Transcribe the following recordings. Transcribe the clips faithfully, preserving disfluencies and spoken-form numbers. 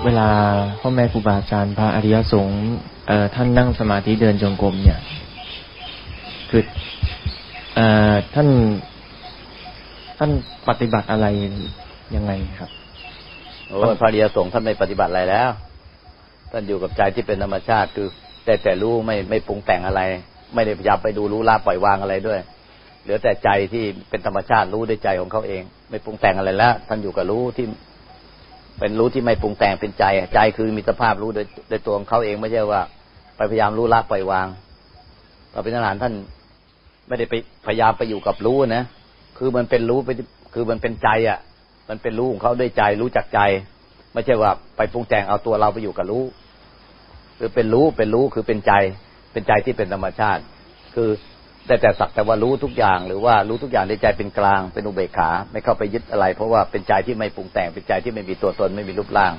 เวลาพ่อแม่ครูบาอาจารย์พระอริยสงฆ์เอ่อท่านนั่งสมาธิเดินจงกรมเนี่ยคือเอ่อท่านท่านปฏิบัติอะไรยังไงครับโอ้พระอริยสงฆ์ท่านไม่ปฏิบัติอะไรแล้วท่านอยู่กับใจที่เป็นธรรมชาติคือแต่แต่รู้ไม่ไม่ปรุงแต่งอะไรไม่ได้พยายามไปดูรู้ละปล่อยวางอะไรด้วยเหลือแต่ใจที่เป็นธรรมชาติรู้ด้วยใจของเขาเองไม่ปรุงแต่งอะไรแล้วท่านอยู่กับรู้ที่เป็นรู้ที่ไม่ปรุงแต่งเป็นใจใจคือมีสภาพรู้โดยโดยตัวของเขาเองไม่ใช่ว่าไปพยายามรู้ละปล่อยวางพระพิณธารท่านไม่ได้ไปพยายามไปอยู่กับรู้นะคือมันเป็นรู้ไปคือมันเป็นใจอ่ะมันเป็นรู้ของเขาด้วยใจรู้จักใจไม่ใช่ว่าไปปรุงแต่งเอาตัวเราไปอยู่กับรู้คือเป็นรู้เป็นรู้คือเป็นใจเป็นใจที่เป็นธรรมชาติคือแต่แต่สักแต่ว่ารู้ทุกอย่างหรือว่ารู้ทุกอย่างในใจเป็นกลางเป็นอุเบกขาไม่เข้าไปยึดอะไรเพราะว่าเป็นใจที่ไม่ปรุงแต่งเป็นใจที่ไม่มีตัวตนไม่มีรูปร่าง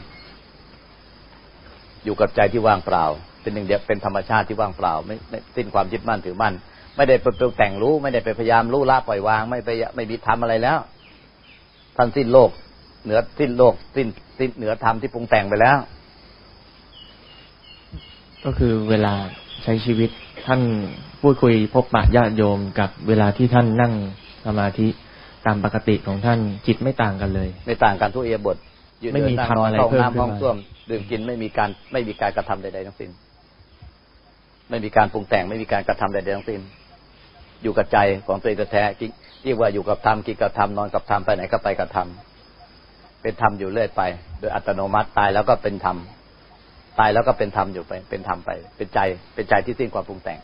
อยู่กับใจที่ว่างเปล่าเป็นหนึ่งเดียวเป็นธรรมชาติที่ว่างเปล่าไม่ไม่สิ้นความยึดมั่นถือมั่นไม่ได้ไปปรุงแต่งรู้ไม่ได้ไปพยายามรู้ละปล่อยวางไม่ไปไม่มีทำอะไรแล้วท่านสิ้นโลกเหนือสิ้นโลกสิ้นสิ้นเหนือธรรมที่ปรุงแต่งไปแล้วก็คือเวลาใช้ชีวิตท่านพูดคุยพบปะญาติโยมกับเวลาที่ท่านนั่งสมาธิตามปกติของท่านจิตไม่ต่างกันเลยไม่ต่างกันทุกอิริยาบถไม่มีทำอะไรเพิ่มขึ้นมาห้องส้วมดื่มกินไม่มีการไม่มีการกระทำใดๆทั้งสิ้นไม่มีการปรุงแต่งไม่มีการกระทำใดๆทั้งสิ้นอยู่กับใจของตัวเองแท้ๆที่ว่าอยู่กับธรรมกินกับธรรมนอนกับธรรมไปไหนก็ไปกับธรรมเป็นธรรมอยู่เรื่อยไปโดยอัตโนมัติตายแล้วก็เป็นธรรมตายแล้วก็เป็นธรรมอยู่ไปเป็นธรรมไปเป็นใจเป็นใจที่สิ้นความปรุงแต่ง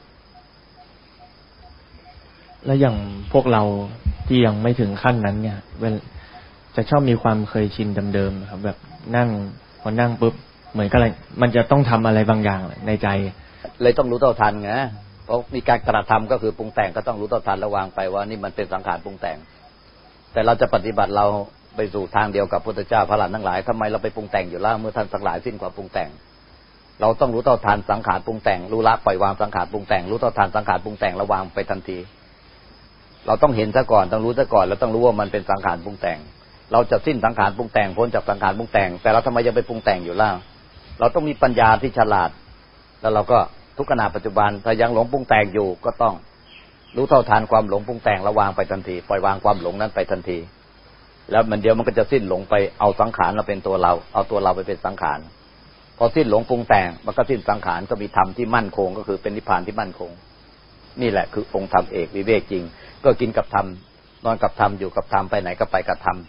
แล้วอย่างพวกเราที่ยังไม่ถึงขั้นนั้นเนี่ยเวลาจะชอบมีความเคยชินเดิมๆครับแบบนั่งพอนั่งปุ๊บเหมือนกับอะไรมันจะต้องทำอะไรบางอย่างในใจเลยต้องรู้เท่าทันไงเพราะมีการกระทำก็คือปรุงแต่งก็ต้องรู้เท่าทันระวังไปว่านี่มันเป็นสังขารปรุงแต่งแต่เราจะปฏิบัติเราไปสู่ทางเดียวกับพุทธเจ้าพระอรหันต์ทั้งหลายทำไมเราไปปรุงแต่งอยู่แล้วเมื่อท่านทั้งหลายสิ้นความปรุงแต่งเราต้องรู้เท่าทันสังขารปรุงแต่งรู้ละปล่อยวางสังขารปรุงแต่งรู้เท่าทันสังขารปรุงแต่งระวางไปทันทีเราต้องเห็นซะก่อนต้องรู้ซะก่อนแล้วต้องรู้ว่ามันเป็นสังขารปรุงแต่งเราจะสิ้นสังขารปรุงแต่งพ้นจากสังขารปรุงแต่งแต่เราทำไมยังไปปรุงแต่งอยู่ล่ะเราต้องมีปัญญาที่ฉลาดแล้วเราก็ทุกขณะปัจจุบันถ้ายังหลงปรุงแต่งอยู่ก็ต้องรู้เท่าทันความหลงปรุงแต่งระวางไปทันทีปล่อยวางความหลงนั้นไปทันทีแล้วมันเดียวมันก็จะสิ้นหลงไปเอาสังขารมาเป็นตัวเราเอาตัวเราไปเป็นสังขารพอสิ้นหลงปรุงแต่งมันก็สิ้นสังขารก็มีธรรมที่มั่นคงก็คือเป็นนิพพานที่มั่นคงนี่แหละคือองค์ธรรมเอกวิเวกจริงก็กินกับธรรมนอนกับธรรมอยู่กับธรรมไปไหนก็ไปกับธรรม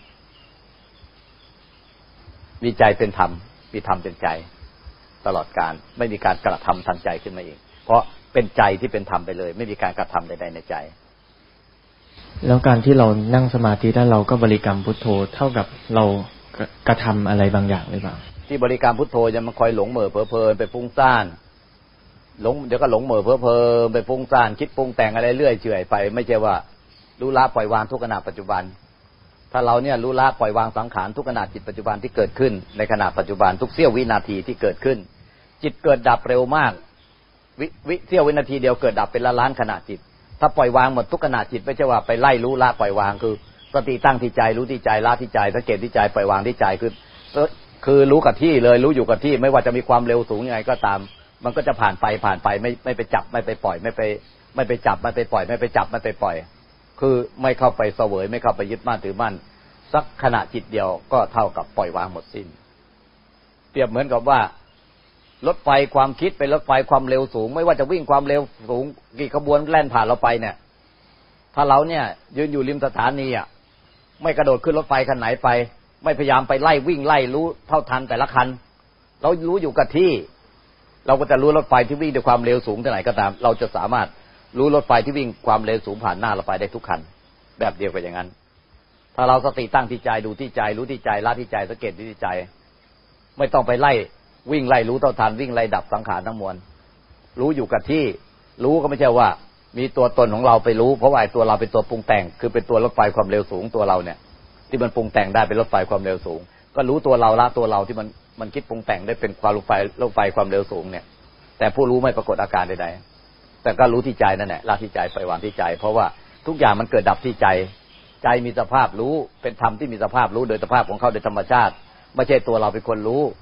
มีใจเป็นธรรมมีธรรมเป็นใจตลอดกาลไม่มีการกระทำทางใจขึ้นมาเองเพราะเป็นใจที่เป็นธรรมไปเลยไม่มีการกระทำใดๆในใจแล้วการที่เรานั่งสมาธิแล้วเราก็บริกรรมพุทโธเท่ากับเรากระทำอะไรบางอย่างหรือเปล่าที่บริกรรมพุทโธยังมันคอยหลงเหม่อเพ้อเพลินไปฟุ้งซ่านหลงเดี๋ยวก็หลงเหม่อเพ้อเพลินไปฟุ้งซ่านคิดปรุงแต่งอะไรเรื่อยเฉื่อยไปไม่ใช่ว่ารู้ละปล่อยวางทุกขณะปัจจุบันถ้าเราเนี่ยรู้ละปล่อยวางสังขารทุกขณะจิตปัจจุบันที่เกิดขึ้นในขณะปัจจุบันทุกเสี้ยววินาทีที่เกิดขึ้นจิตเกิดดับเร็วมากวิวิเสี้ยววินาทีเดียวเกิดดับเป็นล้านล้านขณะจิตถ้าปล่อยวางหมดทุกขณะจิตไม่ใช่ว่าไปไล่รู้ละปล่อยวางคือสติตั้งที่ใจรู้ที่ใจละที่ใจสังเกตที่ใจปล่อยวางที่ใจคือคือรู้กับที่เลยรู้อยู่กับที่ไม่ว่าจะมีความเร็วสูงยังไงก็ตามมันก็จะผ่านไปผ่านไปไม่ไม่ไปจับไม่ไปปล่อยไม่ไปไม่ไปจับไม่ไปปล่อยไม่ไปจับไม่ไปปล่อยคือไม่เข้าไปเสวยไม่เข้าไปยึดมั่นถือมั่นสักขณะจิตเดียวก็เท่ากับปล่อยวางหมดสิ้นเปรียบเหมือนกับว่ารถไฟความคิดเป็นรถไฟความเร็วสูงไม่ว่าจะวิ่งความเร็วสูงกี่ขบวนแล่นผ่านเราไปเนี่ยถ้าเราเนี่ยยืนอยู่ริมสถานีอ่ะไม่กระโดดขึ้นรถไฟคันไหนไปไม่พยายามไปไล่วิ่งไล่รู้เท่าทันแต่ละคันเรารู้อยู่กับที่เราก็จะรู้รถไฟที่วิ่งด้วยความเร็วสูงเท่าไหร่ก็ตามเราจะสามารถรู้รถไฟที่วิ่งความเร็วสูงผ่านหน้าเราไปได้ทุกคันแบบเดียวกันอย่างนั้นถ้าเราสติตั้งที่ใจดูที่ใจรู้ที่ใจละที่ใจสังเกตที่ใจไม่ต้องไปไล่วิ่งไล่รู้เท่าทันวิ่งไล่ดับสังขารทั้งมวลรู้อยู่กับที่รู้ก็ไม่ใช่ว่ามีตัวตนของเราไปรู้เพราะว่าตัวเราเป็นตัวปรุงแต่งคือเป็นตัวรถไฟความเร็วสูงตัวเราเนี่ยที่มันปรุงแต่งได้เป็นรถไฟความเร็วสูงก็รู้ตัวเราละตัวเราที่มันมันคิดปรุงแต่งได้เป็นความรถไฟรถไฟความเร็วสูงเนี่ยแต่ผู้รู้ไม่ปรากฏอาการใดๆแต่ก็รู้ที่ใจนั่นแหละละที่ใจปล่อยวางที่ใจเพราะว่าทุกอย่างมันเกิดดับที่ใจใจมีสภาพรู้เป็นธรรมที่มีสภาพรู้โดยสภาพของเขาโดยธรรมชาติไม่ใช่ตัวเราเป็นคนรู้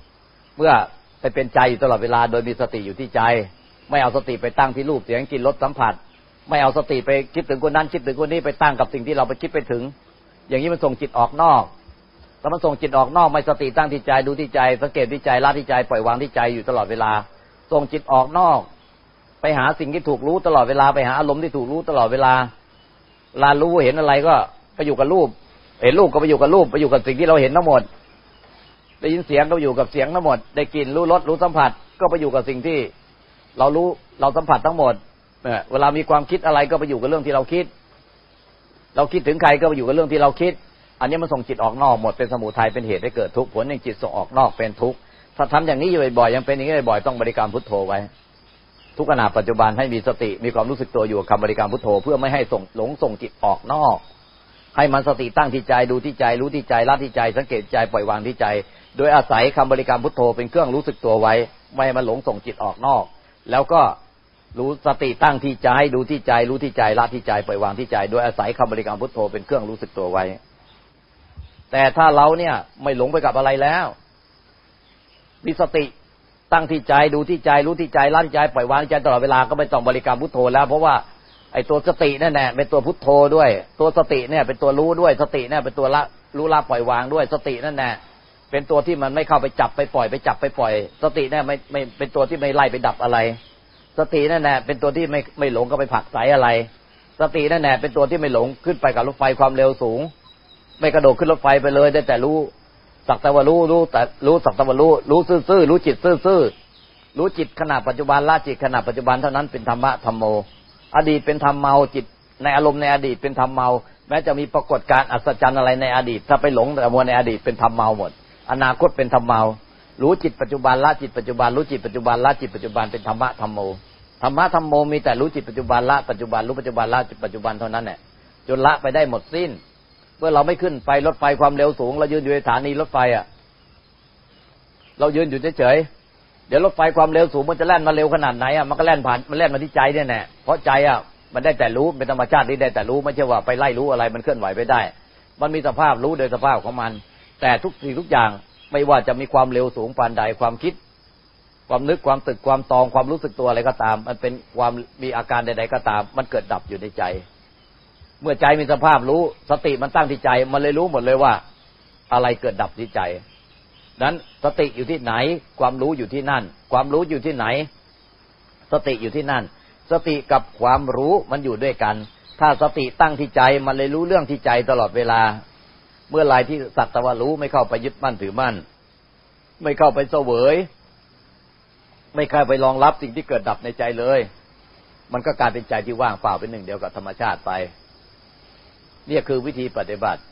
เมื่อไปเป็นใจอยู่ตลอดเวลาโดยมีสติอยู่ที่ใจไม่เอาสติไปตั้งที่รูปเสียงกลิ่นรสสัมผัสไม่เอาสติไปคิดถึงคนนั้นคิดถึงคนนี้ไปตั้งกับสิ่งที่เราไปคิดไปถึงอย่างนี้มันส่งจิตออกนอกถ้ามันส่งจิตออกนอกไม่สติตั้งที่ใจดูที่ใจสังเกตที่ใจละที่ใจปล่อยวางที่ใจอยู่ตลอดเวลาส่งจิตออกนอกไปหาสิ่งที่ถูกรู้ตลอดเวลาไปหาอารมณ์ที่ถูกรู้ตลอดเวลาเวลารู้เห็นอะไรก็ไปอยู่กับรูปเห็นรูปก็ไปอยู่กับรูปไปอยู่กับสิ่งที่เราเห็นทั้งหมดได้ยินเสียงก็อยู่กับเสียงทั้งหมดได้กลิ่นรู้รสรู้สัมผัสก็ไปอยู่กับสิ่งที่เรารู้เราสัมผัสทั้งหมดเนี่ยเวลามีความคิดอะไรก็ไปอยู่กับเรื่องที่เราคิดเราคิดถึงใครก็ไปอยู่กับเรื่องที่เราคิดอันนี้มันส่งจิตออกนอกหมดเป็นสมุทัยเป็นเหตุให้เกิดทุกข์ผลแห่งจิตส่งออกนอกเป็นทุกข์ถ้าทำอย่างนี้อยู่บ่อยๆยังเป็นอย่างนี้บ่อยๆต้องบริกรรมพุทโธไว้ทุกขณะปัจจุบันให้มีสติมีความรู้สึกตัวอยู่กับคำบริกรรมพุทโธเพื่อไม่ให้ส่งหลงส่งจิตออกนอกให้มันสติตั้งที่ใจดูที่ใจรู้ที่ใจละที่ใจสังเกตใจปล่อยวางที่ใจโดยอาศัยคำบริกรรมพุทโธเป็นเครื่องรู้สึกตัวไว้ไม่ให้มันหลงส่งจิตออกนอกแล้วก็รู้สติตั้งที่ใจดูที่ใจรู้ที่ใจละที่ใจปล่อยวางที่ใจโดยอาศัยคำบริกรรมพุทโธเป็นเครื่องรู้สึกตัวไว้แต่ถ้าเราเนี่ยไม่หลงไปกับอะไรแล้วมีสติตั้งที่ใจดูที่ใจรู้ที่ใจละที่ใจปล่อยวางที่ใจตลอดเวลาก็ไม่ต้องบริกรรมพุทโธแล้วเพราะว่าไอ้ตัวสตินั่นแหละเป็นตัวพุทโธด้วยตัวสติเนี่ยเป็นตัวรู้ด้วยสติเนี่ยเป็นตัวละรู้ละปล่อยวางด้วยสตินั่นแหละเป็นตัวที่มันไม่เข้าไปจับไปปล่อยไปจับไปปล่อยสติเนี่ยไม่ไม่เป็นตัวที่ไม่ไล่ไปดับอะไรสตินั่นแหละเป็นตัวที่ไม่ไม่หลงก็ไปผลักไสอะไรสตินั่นแหละเป็นตัวที่ไม่หลงขึ้นไปกับรถไฟความเร็วสูงไม่กระโดดขึ้นรถไฟไปเลยได้แต่รู้สักแต่ว่ารู้รู้แต่รู้สักแต่ว่ารู้รู้ซื่อๆรู้จิตซื่อๆรู้จิตขณะปัจจุบันละจิตขณะปัจจุบันเท่านั้นเป็นธรรมะธรรมโมอดีตเป็นธรรมเมาจิตในอารมณ์ในอดีตเป็นธรรมเมาแม้จะมีปรากฏการณ์อัศจรรย์อะไรในอดีตถ้าไปหลงแต่มัวในอดีตเป็นธรรมเมาหมดอนาคตเป็นธรรมเมารู้จิตปัจจุบันละจิตปัจจุบันรู้จิตปัจจุบันละจิตปัจจุบันเป็นธรรมะธรรมโมธรรมะธรรมโมมีแต่รู้จิตปัจจุบันละปัจจุบันรู้ปัจจุบันละจิตปัจจุบันเท่านั้นแหละจนละไปได้หมดสิ้นเมื่อเราไม่ขึ้นไปรถไฟความเร็วสูงเรายืนอยู่ในสถานีรถไฟอ่ะเรายืนอยู่เฉยๆเดี๋ยวรถไฟความเร็วสูงมันจะแล่นมาเร็วขนาดไหนอ่ะมันก็แล่นผ่านมันแล่นมาที่ใจเนี่ยแน่เพราะใจอ่ะมันได้แต่รู้เป็นธรรมชาติที่ได้แต่รู้ไม่ใช่ว่าไปไล่รู้อะไรมันเคลื่อนไหวไปได้มันมีสภาพรู้โดยสภาพของมันแต่ทุกสิ่งทุกอย่างไม่ว่าจะมีความเร็วสูงปานใดความคิดความนึกความตึกความตองความรู้สึกตัวอะไรก็ตามมันเป็นความมีอาการใดๆก็ตามมันเกิดดับอยู่ในใจเมื่อใจมีสภาพรู้สติมันตั้งที่ใจมันเลยรู้หมดเลยว่าอะไรเกิดดับที่ใจนั้นสติอยู่ที่ไหนความรู้อยู่ที่นั่นความรู้อยู่ที่ไหนสติอยู่ที่นั่นสติกับความรู้มันอยู่ด้วยกันถ้าสติตั้งที่ใจมันเลยรู้เรื่องที่ใจตลอดเวลาเมื่อไรที่สักแต่ว่ารู้ไม่เข้าไปยึดมั่นถือมั่นไม่เข้าไปเสวยไม่เข้าไปรองรับสิ่งที่เกิดดับในใจเลยมันก็กลายเป็นใจที่ว่างเปล่าเป็นหนึ่งเดียวกับธรรมชาติไปนี่คือวิธีปฏิบัติ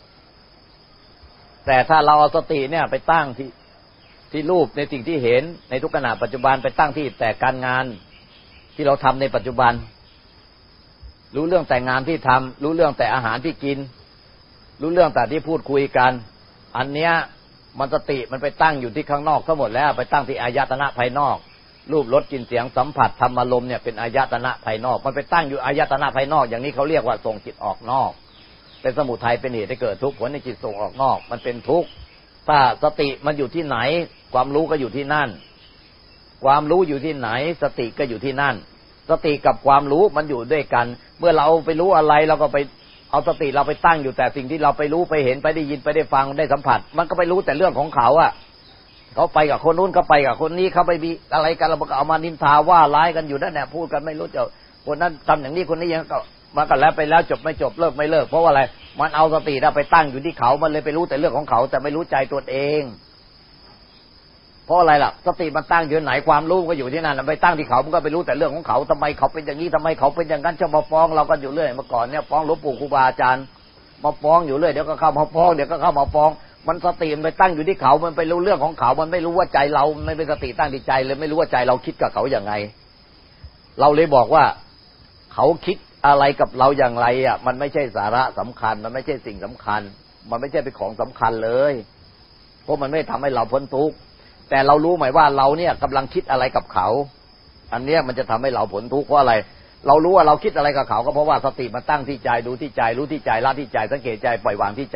แต่ถ้าเราเอาสติเนี่ยไปตั้งที่ที่รูปในสิ่งที่เห็นในทุกขณะปัจจุบันไปตั้งที่แต่การงานที่เราทำในปัจจุบันรู้เรื่องแต่งานที่ทำรู้เรื่องแต่อาหารที่กินรู้เรื่องแต่ที่พูดคุยกันอันเนี้ยมันสติมันไปตั้งอยู่ที่ข้างนอกทั้งหมดแล้วไปตั้งที่อายตนะภายนอกรูปรสกลิ่นเสียงสัมผัสธรรมอารมณ์เนี่ยเป็นอายตนะภายนอกมันไปตั้งอยู่อายตนะภายนอกอย่างนี้เขาเรียกว่าส่งจิตออกนอกเป็นสมุทัยเป็นเหตุให้เกิดทุกข์ผลในจิตส่งออกนอกมันเป็นทุกข์ถ้าสติมันอยู่ที่ไหนความรู้ก็อยู่ที่นั่นความรู้อยู่ที่ไหนสติก็อยู่ที่นั่นสติกับความรู้มันอยู่ด้วยกันเมื่อเราไปรู้อะไรเราก็ไปเอาสติเราไปตั้งอยู่แต่สิ่งที่เราไปรู้ไปเห็นไปได้ยินไปได้ฟังได้สัมผัสมันก็ไปรู้แต่เรื่องของเขาอ่ะเขาไปกับคนนู้นเขาไปกับคนนี้เขาไปมีอะไรกันเราก็เอามานินทาว่าร้ายกันอยู่นั่นแหละพูดกันไม่รู้จะคนนั้นทำอย่างนี้คนนี้ยังก็มากันแล้วไปแล้วจบไม่จบเลิกไม่เลิกเพราะว่าอะไรมันเอาสติเราไปตั้งอยู่ที่เขามันเลยไปรู้แต่เรื่องของเขาแต่ไม่รู้ใจตัวเองเพราะอะไรล่ะสติมันตั้งอยู่ไหนความรู้ก็อยู่ที่นั่นไปตั้งที่เขามันก็ไปรู้แต่เรื่องของเขาทำไมเขาเป็นอย่างนี้ทำไมเขาเป็นอย่างนั้นจะมาฟ้องเรากันอยู่เรื่อยเมื่อก่อนเนี่ยฟ้องหลวงปู่ครูบาอาจารย์มาฟ้องอยู่เรื่อยเดี๋ยวก็เข้ามาฟ้องเดี๋ยวก็เข้ามาฟ้องมันสติมันไปตั้งอยู่ที่เขามันไปรู้เรื่องของเขามันไม่รู้ว่าใจเราไม่เป็นสติตั้งที่ใจเลยไม่รู้ว่าใจเราคิดกับเขาอย่างไงเราเลยบอกว่าเขาคิดอะไรกับเราอย่างไรอ่ะมันไม่ใช่สาระสำคัญมันไม่ใช่สิ่งสำคัญมันไม่ใช่เป็นของสำคัญเลยเพราะมันไม่ทำให้เราพ้นทุกข์แต่เรารู้ไหมว่าเราเนี่ยกำลังคิดอะไรกับเขาอันเนี้ยมันจะทำให้เราพ้นทุกข์เพราะอะไรเรารู้ว่าเราคิดอะไรกับเขาก็เพราะว่าสติมันตั้งที่ใจดูที่ใจรู้ที่ใจละที่ใจสังเกตใจปล่อยวางที่ใจ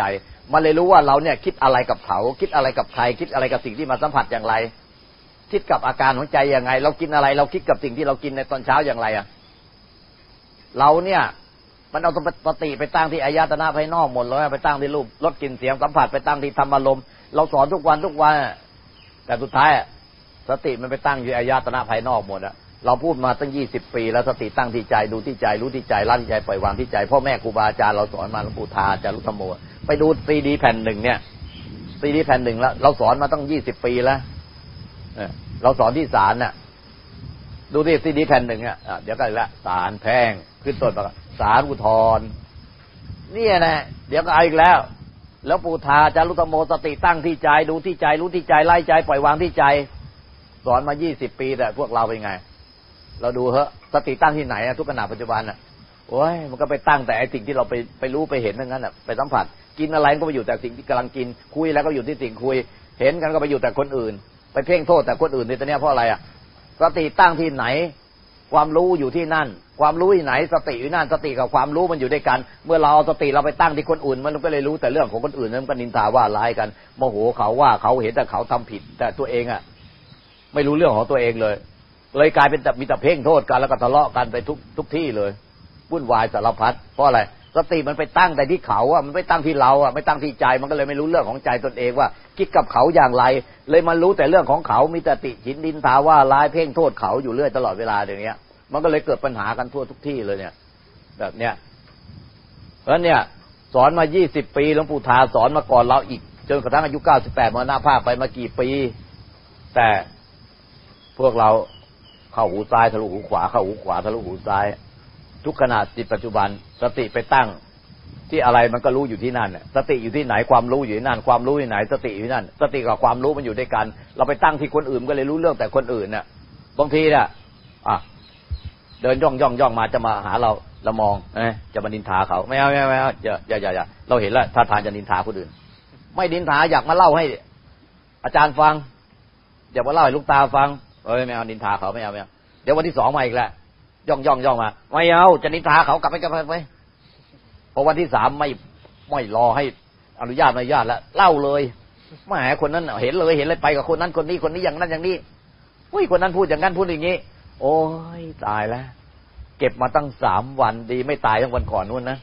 มันเลยรู้ว่าเราเนี่ยคิดอะไรกับเขาคิดอะไรกับใครคิดอะไรกับสิ่งที่มาสัมผัสอย่างไรคิดกับอาการของใจยังไงเรากินอะไรเราคิดกับสิ่งที่เรากินในตอนเช้าอย่างไรอ่ะเราเนี่ยมันเอาสติไปตั้งที่อายตนะภายนอกหมดเลยไปตั้งที่รูปรสกลิ่นเสียงสัมผัสไปตั้งที่ธรรมอารมณ์เราสอนทุกวันทุกวันแต่สุดท้ายสติมันไปตั้งอยู่อายตนะภายนอกหมดอะเราพูดมาตั้งยี่สิบปีแล้วสติตั้งที่ใจดูที่ใจรู้ที่ใจละที่ใจปล่อยวางที่ใจพ่อแม่ครูบาอาจารย์เราสอนมาหลวงปู่ทาอาจารย์รุธโมไปดูซีดีแผ่นหนึ่งเนี่ยซีดีแผ่นหนึ่งแล้วเราสอนมาตั้งยี่สิบปีแล้วเราสอนที่ศาลน่ะดูที่ซีดีแผ่นหนึ่งอ่ะเดี๋ยวก็ละศาลแพ่งขึ้นต้นมาศาลอุทธรณ์เนี่ยนะเดี๋ยวก็เอาอีกแล้วแล้วปู่ทาอาจารย์รุธโมสติตั้งที่ใจดูที่ใจรู้ที่ใจไล่ใจปล่อยวางที่ใจสอนมายี่สิบปีแต่พวกเราเป็นไงเราดูเหอะสติตั้งที่ไหนอะทุกขณะปัจจุบันอะโอ้ยมันก็ไปตั้งแต่ไอ้สิ่งที่เราไปไปรู้ไปเห็นนั่นน่ะไปสัมผัสกินอะไรก็ไปอยู่แต่สิ่งที่กำลังกินคุยแล้วก็อยู่ที่สิ่งคุยเห็นกันก็ไปอยู่แต่คนอื่นไปเพ่งโทษแต่คนอื่นในตัวเนี้ยเพราะอะไรอะสติตั้งที่ไหนความรู้อยู่ที่นั่นความรู้ที่ไหนสติอยู่นั่นสติกับความรู้มันอยู่ด้วยกันเมื่อเราเอาสติเราไปตั้งที่คนอื่นมันก็เลยรู้แต่เรื่องของคนอื่นนั้นก็นินทาว่าร้ายกันโมโหเขาว่าเขาเห็นแต่เขาทำผิดแต่ตัวเองอะไม่รู้เรื่องของตัวเองเลยเลยกลายเป็นแต่มีแต่เพ่งโทษกันแล้วก็ทะเลาะกันไปทุกทุกที่เลยวุ่นวายสารพัดเพราะอะไรสติมันไปตั้งแต่ที่เขาอ่ะมันไม่ตั้งที่เราอ่ะไม่ตั้งที่ใจมันก็เลยไม่รู้เรื่องของใจตนเองว่าคิดกับเขาอย่างไรเลยมันรู้แต่เรื่องของเขามีแต่ติฉินดินทาว่าร้ายเพ่งโทษเขาอยู่เรื่อยตลอดเวลาอย่างเงี้ยมันก็เลยเกิดปัญหากันทั่วทุกที่เลยเนี่ยแบบเนี้ยเพราะเนี่ยสอนมายี่สิบปีหลวงปู่ทาสอนมาก่อนเราอีกจนกระทั่งอายุเก้าสิบแปดมรณภาพไปมากี่ปีแต่พวกเราเข้าหูซ้ายทะลุหูขวาเข้าหูขวาทะลุหูซ้ายทุกขณะจิตปัจจุบันสติไปตั้งที่อะไรมันก็รู้อยู่ที่นั่นสติอยู่ที่ไหนความรู้อยู่ที่นั่นความรู้ที่ไหนสติอยู่ที่นั่นสติกับความรู้มันอยู่ด้วยกันเราไปตั้งที่คนอื่นก็เลยรู้เรื่องแต่คนอื่นน่ะบางทีน่ะอ่ะเดินย่องย่องย่องมาจะมาหาเราเรามองเอ๊ะจะมานินทาเขาไม่เอาไม่เอาไม่เอาอย่าอย่าอย่าอย่าเราเห็นแล้วท่าทางจะนินทาคนอื่นไม่นินทาอยากมาเล่าให้อาจารย์ฟังอยากมาเล่าให้ลูกตาฟังเอ้ยไม่เอานินทาเขาไม่เอาไม่เอาเดี๋ยววันที่สองมาอีกแล้วย่องย่องย่องมาไม่เอาจะนินทาเขากลับไปกลับไปไปพอวันที่สามไม่ไม่รอให้อนุญาตไม่อนุญาตแล้วเล่าเลยแหมคนนั้นเห็นเลยเห็นเลยไปกับคนนั้นคนนี้คนนี้อย่างนั้นอย่างนี้อุ้ยคนนั้นพูดอย่างนั้นพูดอย่างนี้โอ้ยตายแล้วเก็บมาตั้งสามวันดีไม่ตายทั้งวันก่อนนู้นนะ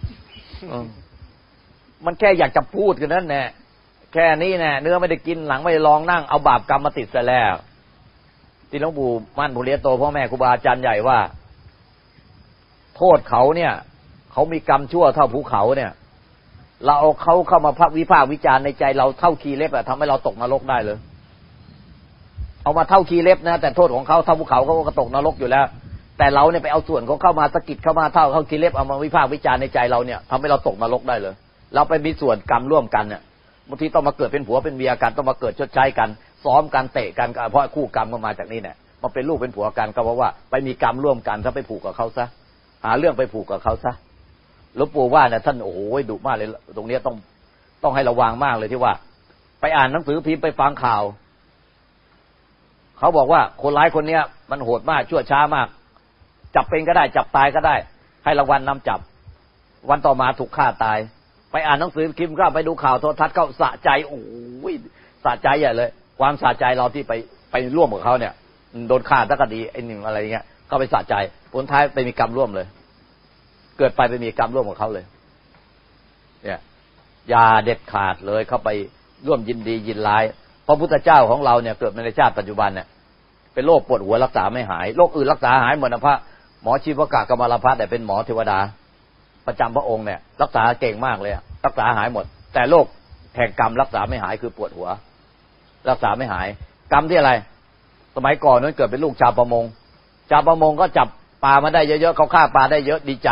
มันแค่อยากจะพูดกันนั่นแน่แค่นี้แน่เนื้อไม่ได้กินหลังไม่ได้ลองนั่งเอาบาปกรรมมาติดซะแล้วที่หลวงปู่มั่นภูริยโตพ่อแม่ครูบาอาจารย์ใหญ่ว่าโทษเขาเนี่ยเขามีกรรมชั่วเท่าภูเขาเนี่ยเราเอาเขาเข้ามาพักวิพากษ์วิจารณ์ในใจเราเท่าคีเล็บอะทำให้เราตกนรกได้เลยเอามาเท่าคีเล็บนะแต่โทษของเขาเท่าภูเขาเขาก็ตกนรกอยู่แล้วแต่เราเนี่ยไปเอาส่วนของเข้ามาสะกิดเข้ามาเท่าเท่าคีเล็บเอามาวิพากษ์วิจารณ์ในใจเราเนี่ยทำให้เราตกนรกได้เลยเราไปมีส่วนกรรมร่วมกันเนี่ยบางทีต้องมาเกิดเป็นผัวเป็นเมียกันต้องมาเกิดชดใช้กันซ้อมกันเตะกันเพราะคู่กรรมมันมาจากนี่เนี่ยมาเป็นลูกเป็นผัวกันก็เพราะว่าไปมีกรรมร่วมกันถ้าไปผูกกับเขาซะหาเรื่องไปผูกกับเขาซะหลวงปู่ว่าเนี่ยท่านโอ้โหดุมากเลยตรงนี้ต้องต้องให้ระวังมากเลยที่ว่าไปอ่านหนังสือพิมพ์ไปฟังข่าวเขาบอกว่าคนร้ายคนเนี้ยมันโหดมากชั่วช้ามากจับเป็นก็ได้จับตายก็ได้ให้รางวัลนำจับวันต่อมาถูกฆ่าตายไปอ่านหนังสือพิมพ์ก็ไปดูข่าวโทรทัศน์ก็สะใจโอ้ยสะใจใหญ่เลยความสะใจเราที่ไปไปร่วมกับเขาเนี่ยโดนฆ่าตั้งคดีไอ้หนึ่งอะไรเงี้ยก็ไปสะใจผลท้ายไปมีกรรมร่วมเลยเกิดไปไปมีกรรมร่วมกับเขาเลยเนี่ยอย่าเด็ดขาดเลยเข้าไปร่วมยินดียินร้ายพระพุทธเจ้าของเราเนี่ยเกิดในชาติปัจจุบันเนี่ยเป็นโรคปวดหัวรักษาไม่หายโรคอื่นรักษาหายหมดนะพระหมอชีวกะกมลพัฒน์แต่เป็นหมอเทวดาประจำพระองค์เนี่ยรักษาเก่งมากเลยรักษาหายหมดแต่โรคแห่งกรรมรักษาไม่หายคือปวดหัวรักษาไม่หายกรรมที่อะไรสมัยก่อนนั้นเกิดเป็นลูกชาวประมงชาวประมงก็จับปลามาได้เยอะๆเขาฆ่าปลาได้เยอะดีใจ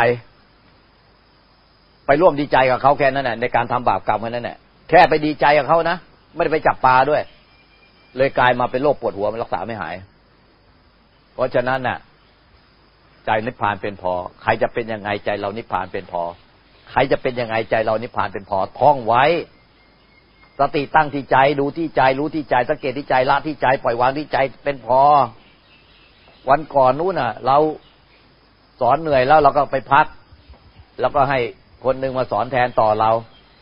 ไปร่วมดีใจกับเขาแค่นั้นแหละในการทำบาปกรรมแค่นั้นแหละแค่ไปดีใจกับเขานะไม่ได้ไปจับปลาด้วยเลยกลายมาเป็นโรคปวดหัวมันรักษาไม่หายเพราะฉะนั้นน่ะใจนิพพานเป็นพอใครจะเป็นยังไงใจเรานิพพานเป็นพอใครจะเป็นยังไงใจเรานิพพานเป็นพอท่องไว้สติตั้งที่ใจดูที่ใจรู้ที่ใจสังเกตที่ใจละที่ใจปล่อยวางที่ใจเป็นพอวันก่อนนู้นน่ะเราสอนเหนื่อยแล้วเราก็ไปพักแล้วก็ให้คนนึงมาสอนแทนต่อเรา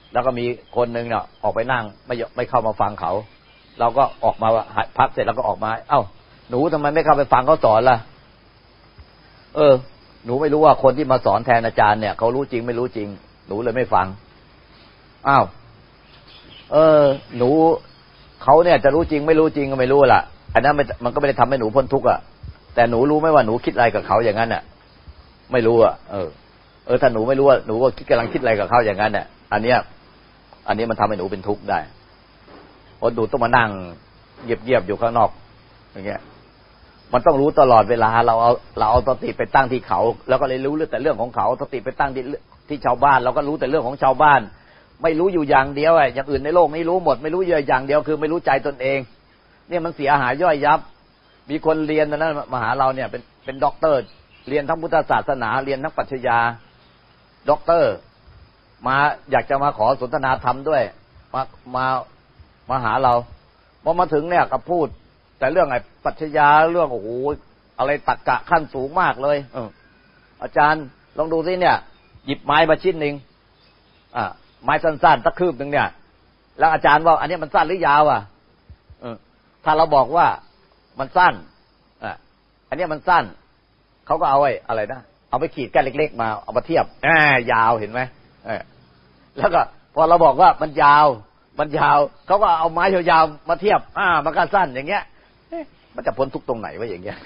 แล้วก็มีคนหนึ่งเนี่ยออกไปนั่งไม่ไม่เข้ามาฟังเขาเราก็ออกมาพักเสร็จแล้วก็ออกมาเอ้าหนูทำไมไม่เข้าไปฟังเขาสอนล่ะเออหนูไม่รู้ว่าคนที่มาสอนแทนอาจารย์เนี่ยเขารู้จริงไม่รู้จริงหนูเลยไม่ฟังอ้าวเออหนูเขาเนี่ยจะรู้จริงไม่รู้จริงก็ไม่รู้ล่ะอันนั้นมันก็ไม่ได้ทำให้หนูพ้นทุกข์อ่ะแต่หนูรู้ไหมว่าหนูคิดอะไรกับเขาอย่างนั้นน่ะไม่รู้อ่ะเออเออถ้าหนูไม่รู้ว่าหนูก็คิดกำลังคิดอะไรกับเขาอย่างนั้นเนี่ยอันเนี้ยอันนี้มันทำให้หนูเป็นทุกข์ได้เพราะหนูต้องมานั่งเงียบๆอยู่ข้างนอกอย่างเงี้ยมันต้องรู้ตลอดเวลาเราเอาเราเอาสติไปตั้งที่เขาแล้วก็เลยรู้เรื่องแต่เรื่องของเขาสติไปตั้งที่ที่ชาวบ้านเราก็รู้แต่เรื่องของชาวบ้านไม่รู้อยู่อย่างเดียวไอ้อย่างอื่นในโลกนี้รู้หมดไม่รู้อย่างเดียวคือไม่รู้ใจตนเองเนี่ยมันเสียหายย่อยยับมีคนเรียนนะมหาเราเนี่ยเป็นเป็นด็อกเตอร์เรียนทั้งพุทธศาสนาเรียนทั้งปรัชญาด็อกเตอร์มาอยากจะมาขอสนทนาธรรมด้วยมามามาหาเราพอมาถึงเนี่ยก็พูดแต่เรื่องไอ้ปรัชญาเรื่องโอ้โหอะไรตรรกะขั้นสูงมากเลยเอออาจารย์ลองดูสิเนี่ยหยิบไม้มาชิ้นหนึ่งอ่าไม้สั้นๆตะคืบหนึ่งเนี่ยแล้วอาจารย์ว่าอันนี้มันสั้นหรือยาวอ่ะเออถ้าเราบอกว่ามันสั้นอ่ะอันนี้มันสั้นเขาก็เอาไว้อะไรนะเอาไปขีดแก้เล็กๆมาเอามาเทียบแหมยาวเห็นไหมเออแล้วก็พอเราบอกว่ามันยาวมันยาวเขาก็เอาไม้ยาวๆมาเทียบอ่ามันก็สั้นอย่างเงี้ยมันจะพ้นทุกตรงไหนวะอย่างเงี้ย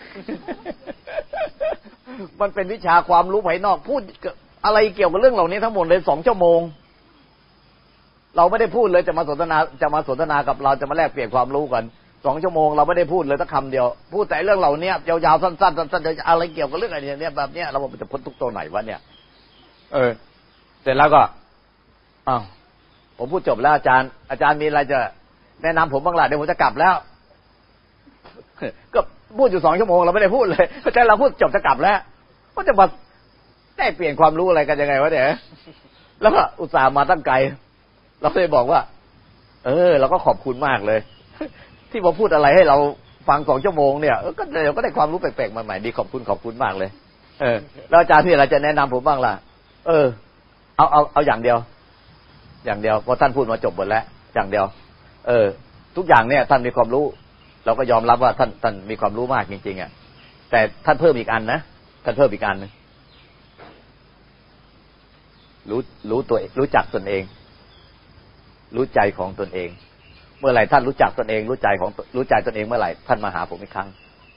มันเป็นวิชาความรู้ภายนอกพูดอะไรเกี่ยวกับเรื่องเหล่านี้ทั้งหมดเลยสองชั่วโมงเราไม่ได้พูดเลยจะมาสนทนาจะมาสนทนากับเราจะมาแลกเปลี่ยนความรู้กันสองชั่วโมงเราไม่ได้พูดเลยสักคำเดียวพูดแต่เรื่องเหล่านี้ยาวๆสั้นๆสั้นๆอะไรเกี่ยวกับเรื่องอะไรเนี่ยแบบเนี้ยเราบอกมันจะพ้นทุกตัวไหนวะเนี่ยเออเสร็จแล้วก็อ้าวผมพูดจบแล้วอาจารย์อาจารย์มีอะไรจะแนะนำผมบ้างล่ะเดี๋ยวผมจะกลับแล้วก็พูดอยู่สองชั่วโมงเราไม่ได้พูดเลยแต่เราพูดจบจะกลับแล้วก็จะมาได้เปลี่ยนความรู้อะไรกันยังไงวะเนี่ยแล้วก็อุตส่าห์มาตั้งไกลเราเลยบอกว่าเออเราก็ขอบคุณมากเลยที่มาพูดอะไรให้เราฟังสองชั่วโมงเนี่ยก็เดี๋ยวก็ได้ความรู้แปลกๆมาใหม่ดีขอบคุณขอบคุณมากเลยเออแล้วอาจารย์พี่อะไรจะแนะนำผมบ้างล่ะเออเอาเอาเอาอย่างเดียวอย่างเดียวเพราะท่านพูดมาจบหมดแล้วอย่างเดียวเออทุกอย่างเนี่ยท่านมีความรู้เราก็ยอมรับว่าท่านท่านมีความรู้มากจริงๆอ่ะแต่ท่านเพิ่มอีกอันนะท่านเพิ่มอีกอันนึงรู้รู้ตัวรู้จักตนเองรู้ใจของตนเองเมื่อไหร่ท่านรู้จักตนเองรู้ใจของรู้ใจตนเองเมื่อไหร่ท่านมาหาผมอีกครั้ง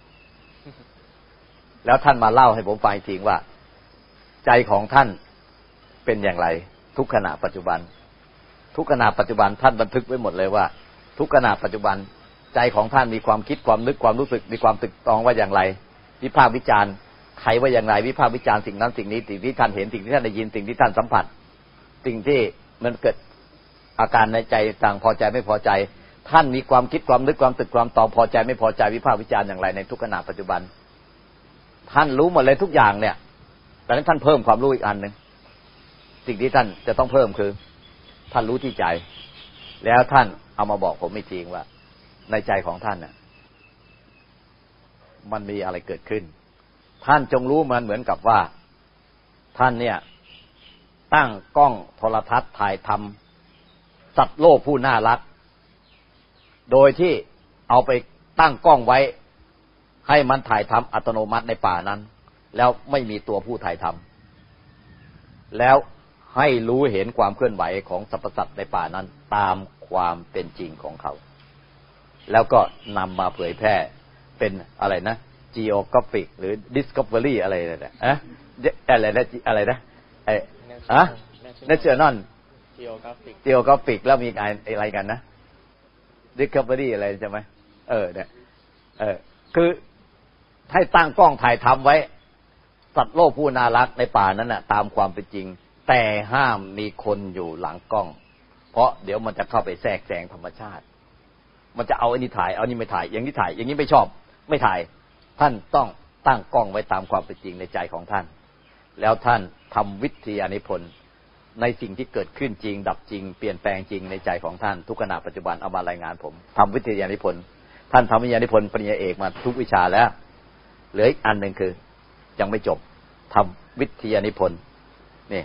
แล้วท่านมาเล่าให้ผมฟังจริงว่าใจของท่านเป็นอย่างไรทุกขณะปัจจุบันทุกขณะปัจจุบันท่านบันทึกไว้หมดเลยว่าทุกขณะปัจจุบันใจของท่านมีความคิดความนึกความรู้สึกมีความตึกตองว่าอย่างไรวิพากษ์วิจารณ์ใครว่าอย่างไรวิพากษ์วิจารณ์สิ่งนั้นสิ่งนี้สิ่งที่ท่านเห็นสิ่งที่ท่านได้ยินสิ่งที่ท่านสัมผัสสิ่งที่มันเกิดอาการในใจต่างพอใจไม่พอใจท่านมีความคิดความนึกความตึกความตองพอใจไม่พอใจวิพากษ์วิจารณ์อย่างไรในทุกขณะปัจจุบันท่านรู้หมดเลยทุกอย่างเนี่ยแต่นั้นท่านเพิ่มความรู้อีกอันนึงสิ่งที่ท่านจะต้องเพิ่มคือท่านรู้ที่ใจแล้วท่านเอามาบอกผมไม่จริงว่าในใจของท่านน่ะมันมีอะไรเกิดขึ้นท่านจงรู้มันเหมือนกับว่าท่านเนี่ยตั้งกล้องโทรทัศน์ถ่ายทำสัตว์โลกผู้น่ารักโดยที่เอาไปตั้งกล้องไว้ให้มันถ่ายทำอัตโนมัติในป่านั้นแล้วไม่มีตัวผู้ถ่ายทำแล้วให้รู้เห็นความเคลื่อนไหวของสรรพสัตว์ในป่านั้นตามความเป็นจริงของเขาแล้วก็นำมาเผยแพร่เป็นอะไรนะ Geographic หรือ Discovery อะไรเนี่ยอะอะไรนะอะไรนะไอ้อะ National Geographic Geographic แล้วมีอะไรกันนะ Discovery อะไรใช่ไหมเออเนี่ยเออคือให้ตั้งกล้องถ่ายทำไว้สัตว์โลกผู้น่ารักในป่านั้นน่ะตามความเป็นจริงแต่ห้ามมีคนอยู่หลังกล้องเพราะเดี๋ยวมันจะเข้าไปแทรกแซงธรรมชาติมันจะเอาอันนี้ถ่ายเอาอันนี้ไม่ถ่ายอย่างนี้ถ่ายอย่างนี้ไม่ชอบไม่ถ่ายท่านต้องตั้งกล้องไว้ตามความเป็นจริงในใจของท่านแล้วท่านทำวิทยานิพนธ์ในสิ่งที่เกิดขึ้นจริงดับจริงเปลี่ยนแปลงจริงในใจของท่านทุกขณะปัจจุบันเอามารายงานผมทำวิทยานิพนธ์ท่านทำวิทยานิพนธ์ปริญญาเอกมาทุกวิชาแล้วเหลืออีกอันหนึ่งคือยังไม่จบทำวิทยานิพนธ์นี่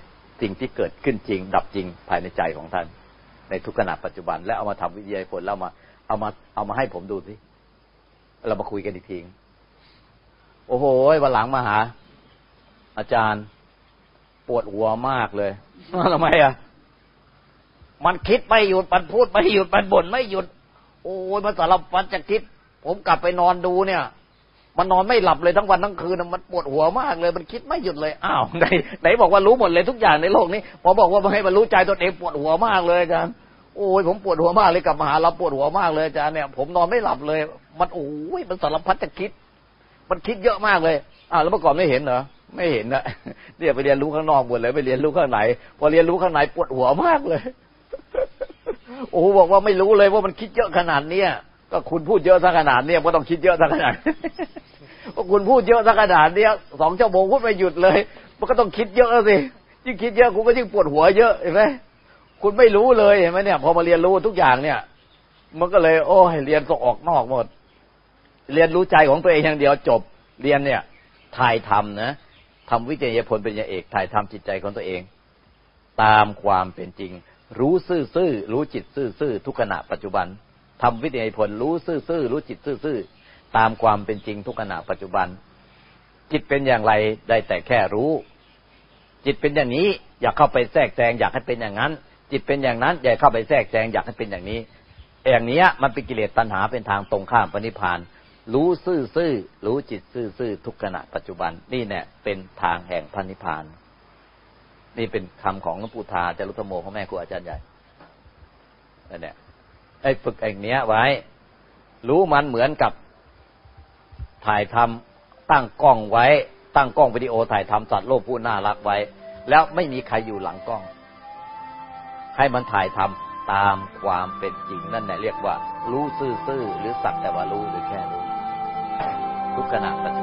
สิ่งที่เกิดขึ้นจริงดับจริงภายในใจของท่านในทุกขณะปัจจุบันแล้วเอามาทำวิทยาผลแล้วมาเอามาเอามาให้ผมดูสิเรามาคุยกันอีกทีโอ้โหวันหลังมาหาอาจารย์ปวดหัวมากเลยทำไมอ่ะมันคิดไม่หยุดมันพูดไม่หยุดมันบ่นไม่หยุดโอ้ยมันสารพัดจะคิดผมกลับไปนอนดูเนี่ยมันนอนไม่หลับเลยทั้งวันทั้งคืนมันปวดหัวมากเลยมันคิดไม่หยุดเลยอ้าวไหนไหนบอกว่ารู้หมดเลยทุกอย่างในโลกนี้พอบอกว่าให้มันรู้ใจตนเองปวดหัวมากเลยอาจารย์โอ้ยผมปวดหัวมากเลยกลับมาหาเราปวดหัวมากเลยอาจารย์เนี่ยผมนอนไม่หลับเลยมันโอ้ยมันสารพัดจะคิดมันคิดเยอะมากเลยอ้าวแล้วเมื่อก่อนไม่เห็นเหรอไม่เห็นนะเนี่ยไปเรียนรู้ข้างนอกหมดเลยไปเรียนรู้ข้างในพอเรียนรู้ข้างในปวดหัวมากเลยโอ้บอกว่าไม่รู้เลยว่ามันคิดเยอะขนาดเนี้ยก็คุณพูดเยอะซะขนาดเนี้ยก็ต้องคิดเยอะซะขนาดก็คุณพูดเยอะซะขนาดเนี้ยสองชั่วโมงพูดไม่หยุดเลยมันก็ต้องคิดเยอะสิยิ่งคิดเยอะคุณก็ยิ่งปวดหัวเยอะเห็นไหมคุณไม่รู้เลยเห็นไหมเนี่ยพอมาเรียนรู้ทุกอย่างเนี่ยมันก็เลยโอ้ยเรียนส่งออกนอกหมดเรียนรู้ใจของตัวเองอย่างเดียวจบเรียนเนี่ยถ่ายทำนะทำวิทยาผลเป็นอย่างเอกถ่ายทำจิตใจของตัวเองตามความเป็นจริงรู้ซื่อๆรู้จิตซื่อๆทุกขณะปัจจุบันทำวิทยาผลรู้ซื่อๆรู้จิตซื่อๆตามความเป็นจริงทุกขณะปัจจุบันจิตเป็นอย่างไรได้แต่แค่รู้จิตเป็นอย่างนี้อยากเข้าไปแทรกแซงอยากให้เป็นอย่างนั้นจิตเป็นอย่างนั้นอย่าเข้าไปแทรกแซงอยากให้เป็นอย่างนี้อย่างนี้มันเป็นกิเลสตัณหาเป็นทางตรงข้ามพระนิพพานรู้ซื่อๆรู้จิตซื่อๆทุกขณะปัจจุบันนี่เนี่ยเป็นทางแห่งพระนิพพานนี่เป็นคำของหลวงปู่ทาจารุธโมของแม่ครูอาจารย์ใหญ่นั่นแหละไอ้ฝึกอย่างเนี้ยไว้รู้มันเหมือนกับถ่ายทำตั้งกล้องไว้ตั้งกล้องวิดีโอถ่ายทำสัตว์โลกผู้น่ารักไว้แล้วไม่มีใครอยู่หลังกล้องให้มันถ่ายทำตามความเป็นจริงนั่นแหละเรียกว่ารู้ซื่อๆหรือสักแต่ว่ารู้หรือแค่รู้ทุกขณะปัจจุ